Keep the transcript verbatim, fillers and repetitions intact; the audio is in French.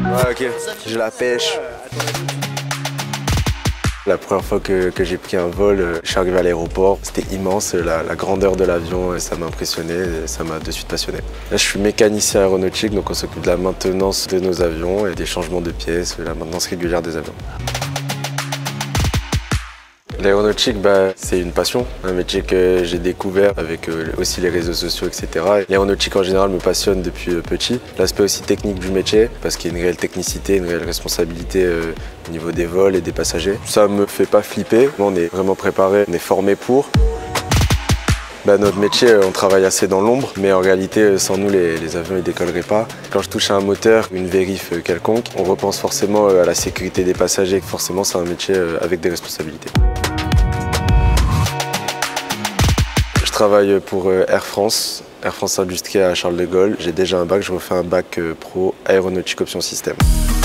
Ouais, ok, j'ai la pêche. La première fois que, que j'ai pris un vol, je suis arrivé à l'aéroport, c'était immense, la, la grandeur de l'avion, ça m'a impressionné, ça m'a de suite passionné. Là, je suis mécanicien aéronautique, donc on s'occupe de la maintenance de nos avions et des changements de pièces, la maintenance régulière des avions. L'aéronautique, bah, c'est une passion, un métier que j'ai découvert avec euh, aussi les réseaux sociaux, et cetera. L'aéronautique en général me passionne depuis euh, petit. L'aspect aussi technique du métier, parce qu'il y a une réelle technicité, une réelle responsabilité euh, au niveau des vols et des passagers. Ça me fait pas flipper, on est vraiment préparé, on est formé pour. Bah, notre métier, on travaille assez dans l'ombre, mais en réalité, sans nous, les, les avions ne décolleraient pas. Quand je touche à un moteur, une vérif quelconque, on repense forcément à la sécurité des passagers. Forcément, c'est un métier avec des responsabilités. Je travaille pour Air France, Air France Industrie à Charles de Gaulle. J'ai déjà un bac, je refais un bac pro aéronautique option système.